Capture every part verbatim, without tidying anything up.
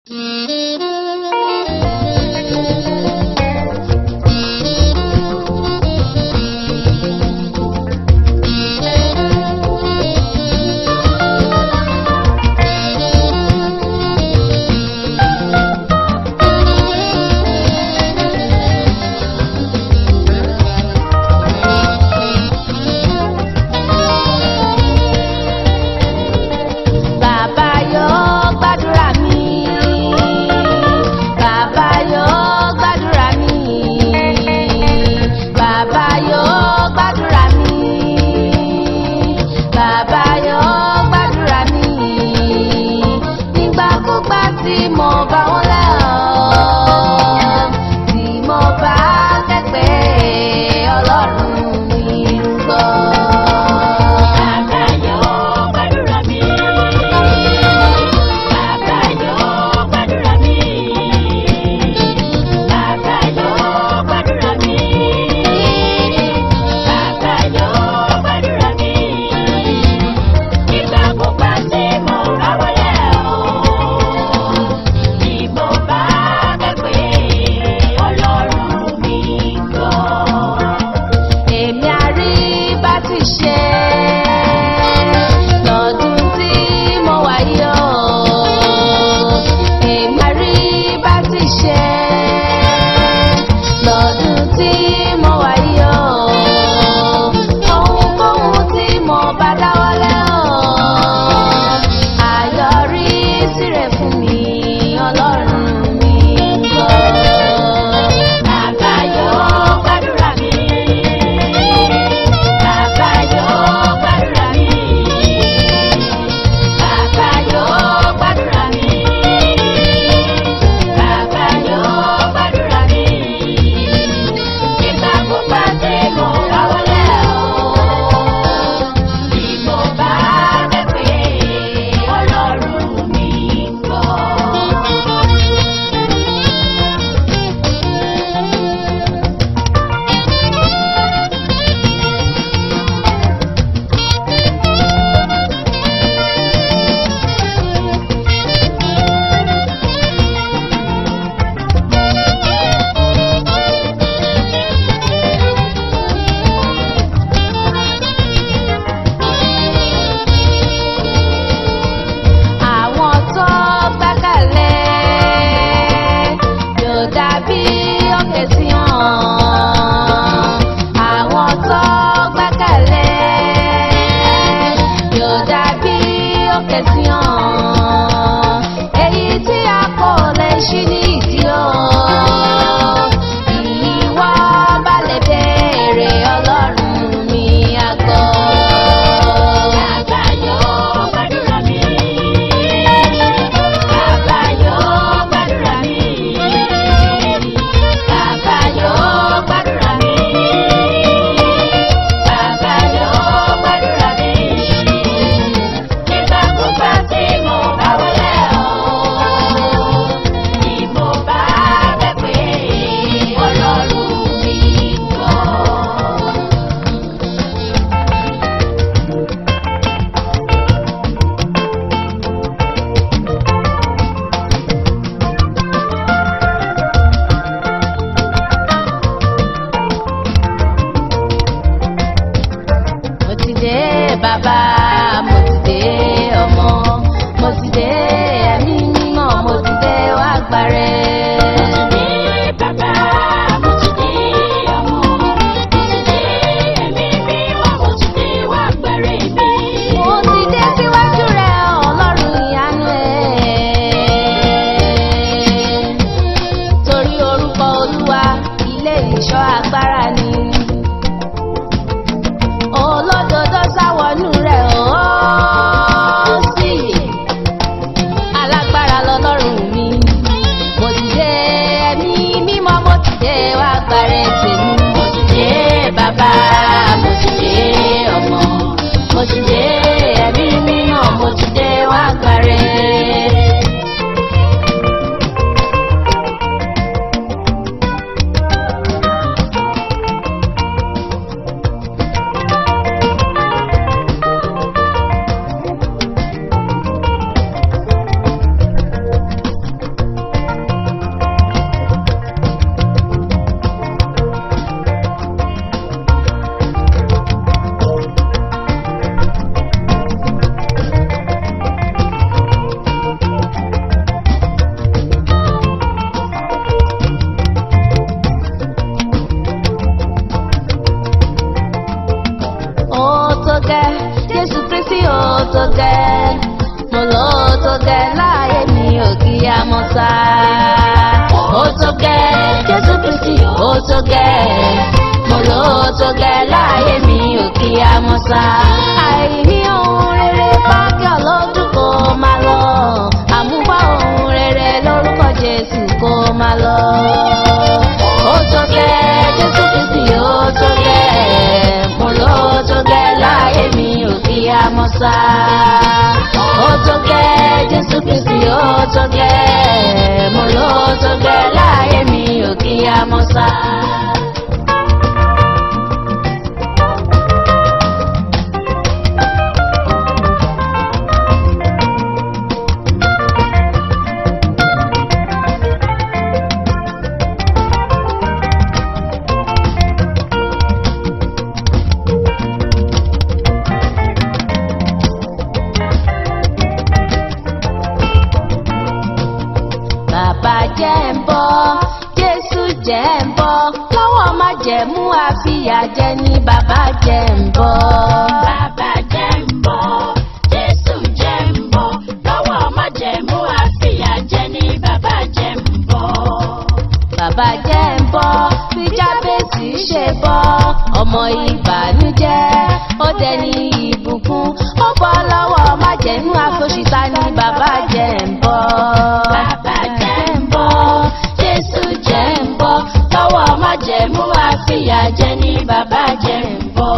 Ìgbà tó gẹ́ mo ló tó gẹ́ láyé mi ò kí á mọ́ sá. àìní ohun rere pákí ọlọ́dún kó máa lọ àmúbá ohun rere lórúkọ Jésù kó máa lọ. ó tó gẹ́ Jésù Kristi ó tó gẹ́ mo ló tó gẹ́ láyé mi ò kí á mọ́ sá. ó tó gẹ́ Jésù Kristi ó tó gẹ́ mo ló tó gẹ́ láyé mi ò kí á mọ́ sá. Bàbá jẹ́ ń bọ́, Jésù jẹ́ ń bọ́, lọ́wọ́ májẹ̀mú àfìyàjẹ ni bàbá jẹ́ ń bọ́. Bàbá jẹ́ ń bọ́, Jésù jẹ́ ń bọ́, lọ́wọ́ májẹ̀mú àfìyàjẹ ni bàbá jẹ́ ń bọ́. Bàbá jẹ́ ń bọ́, bí Jábésì ṣe bọ́, ọmọ ìbànújẹ́, ó dẹni ìbùkún, ó bọ́ lọ́wọ́ májẹ̀mú àfòṣìta ni bàbá jẹ́ ń bọ́. Bàbá jẹ́ ń bọ́, Jésù jẹ́ ń bọ́, lọ́wọ́ májẹ̀mú àfìyàjẹ ni bàbá jẹ́ ń bọ́.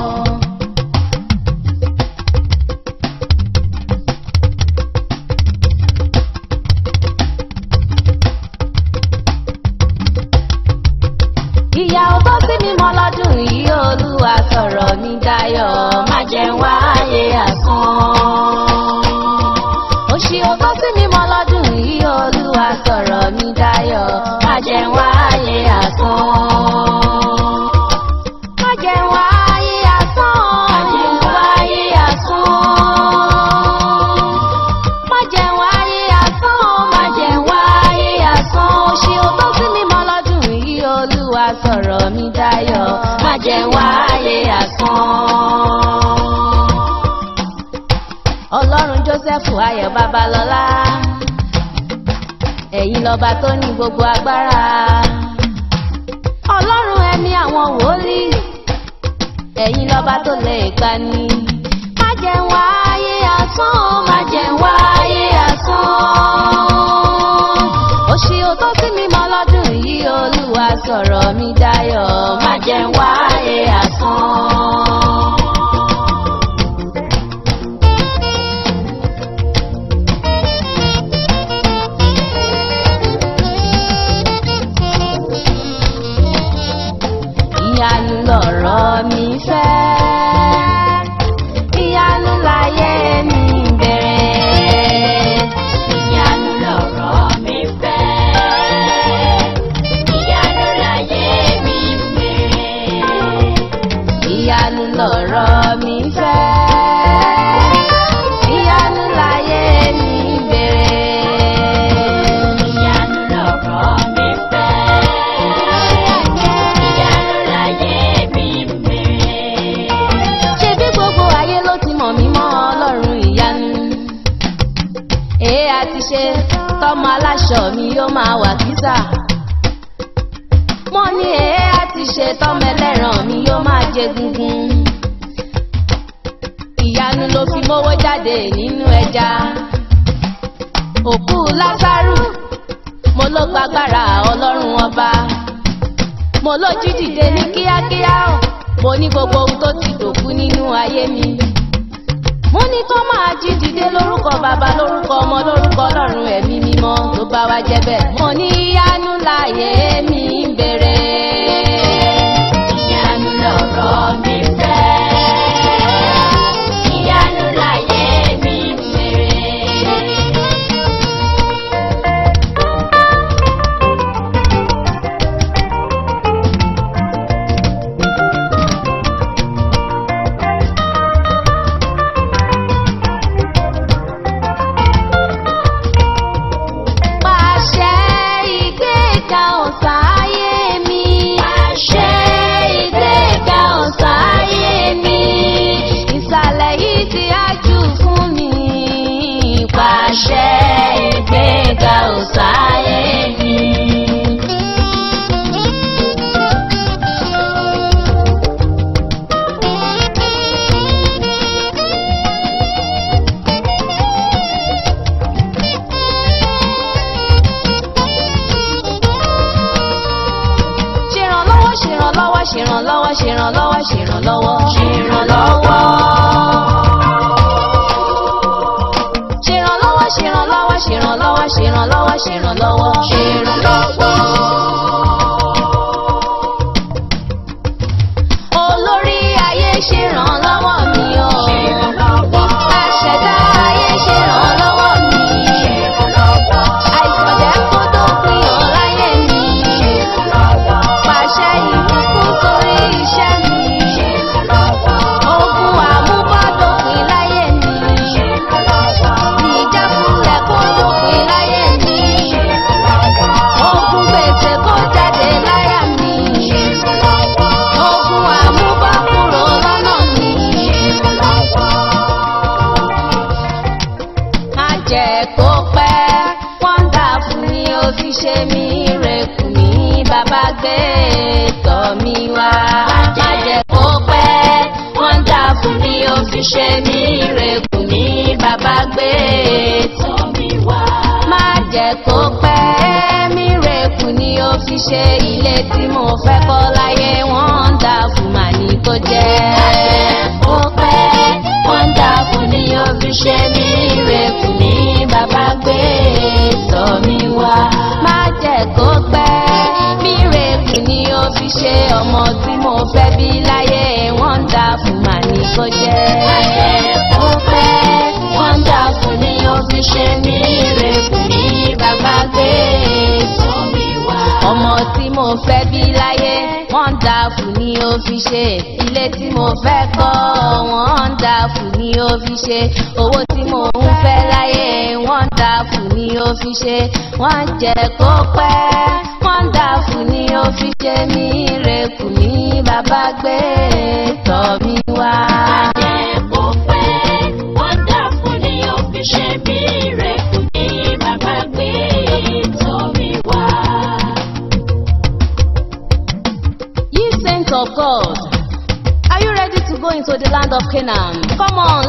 ìyà ò bọ́ sí mi mọ́ lọ́dún yìí Olúwa sọ̀rọ̀ mi dayọ̀ má jẹ́ n wáyé asán. òṣì ò bọ́ sí mi mọ́ lọ́dún yìí Olúwa sọ̀rọ̀ mi dayọ̀ má jẹ́ n wáyé asán. má jẹ́ n wáyé asán. Má jẹ́ n wáyé asán. má jẹ́ n wáyé asán. má jẹ́ n wáyé asán. òṣì ò bọ́ sí mi mọ́ lọ́dún yìí Olúwa sọ̀rọ̀ mi dayọ̀ má jẹ́ n wáyé asán. Ọlọ́run Jósẹ́fù Ayọ̀ Babalọ́lá, ẹ̀yin lọ́ba tó ní gbogbo agbára. Ọlọ́run ẹ̀mí àwọn wòlíì, ẹ̀yin lọ́ba tó lè gbani. má jẹ́ n wáyé asán. má jẹ́ n wáyé asán. òṣì ò tó sí mi mọ́ lọ́dún yìí Olúwa sọ̀rọ̀ mi dayọ̀ má jẹ́ n wáyé asán. ìyanu lọ̀rọ̀ mi fẹ́, ìyanu láyé mi bẹ̀rẹ̀. Ìyanu lọ̀rọ̀ mi fẹ́, ìyanu láyé mi bẹ̀rẹ̀. ìyanu lọ̀rọ̀ mi fẹ́, ìyanu láyé mi bẹ̀rẹ̀. Ìyanu lọ̀rọ̀ mi fẹ́, ìyanu láyé mi bẹ̀rẹ̀. ṣebí gbogbo ayé ló ti mọ̀ mí mọ́ Ọlọ́run ìyanu. èé àti ṣe tọ́mọ aláṣọ mi yóò máa wà kísà. mo ní èé àti ṣe tọ́mọ ẹlẹ́ran mi yóò máa jẹ gungun. ìyanu ló fi mówó jáde nínú ẹja. òkú Lásárù mo ló gbàgbára Ọlọ́run ọba. mo ló jí dìde ní kíákíá o. mo ní gbogbo ohun tó ti dòkú nínú ayé mi. mo ní kó máa jí dìde lórúkọ bàbá lórúkọ ọmọ lórúkọ Ọlọ́run ẹ̀mí mímọ́ tó bá wá jẹ́ bẹ́ẹ̀. mo ní ìyanu láyé mi ń bèrè. Ìyanu lọ̀rọ̀ mi fẹ́, ìyanu láyé mi bẹ̀rẹ̀. pàṣẹ ṣèrànlọ́wọ́ ṣèrànlọ́wọ́ ṣèrànlọ́wọ́ ṣèrànlọ́wọ́. ṣèrànlọ́wọ́ ṣèrànlọ́wọ́ ṣèrànlọ́wọ́ ṣèrànlọ́wọ́ ṣèrànlọ́wọ́ ṣèrànlọ́wọ́. olórí ayé ṣèrànlọ́wọ́ mi o. àṣẹ̀dá ayé ṣèrànlọ́wọ́ mi. àìsàn jẹ́ kó dópin ọ̀ láyé mi. pàṣẹ ìbùkún sórí iṣẹ́ mi. ogun àmúbọ́ dópin láyé mi. ìjákulẹ̀ kó dópin láyé mi. ogun gbèsè kó jáde láyà mi. ogun àmúbọ́ kúrò lọ́nà mi. má jẹ́ kó pẹ́ wonderful ni ó fi ṣe mí rẹ̀kù mi bàbá gbé tọ̀ mí wá. má jẹ́ kó pẹ́ wonderful ni ó fi ṣe mí rẹ̀kù mi bàbá gbé tọ̀ mí wá. má jẹ́ kó pẹ́ mí rẹ̀kù ni ó fi ṣe ilé tí mo fẹ́ kọ́ láyé wonderful mà ní kó jẹ́. má jẹ́ kó pẹ́ wonderful ni ó fi ṣe mí rẹ̀kù mi bàbá gbé tọ̀ mí wá. má jẹ́ kó pẹ́ mí rẹ̀kù ni ó fi ṣe ọmọ tí mo fẹ́ bí láyé wonderful mà ní kó jẹ́. má jẹ́ kó pẹ́ wonderful ni ó fi ṣe mí rẹ̀kù mi bàbá gbé tọ̀ mí wá. ọmọ tí mo fẹ́ bí láyé wonderful ni ó fi ṣe ilé tí mo fẹ́ kọ́ wonderful ni ó fi ṣe owó tí mo ń fẹ́ láyé wonderful ni ó fi ṣe wọ́n jẹ́ kó pẹ́ wonderful ni ó fi ṣe mí rẹ̀kù mi bàbá gbé tọ̀ mí wá. má jẹ́ kó pẹ́ wonderful ni ó fi ṣe mí rẹ̀kù mi bàbá gbé tọ̀ mí wá. Ye saints of God, are you ready to go into the land of Canaan? Come on,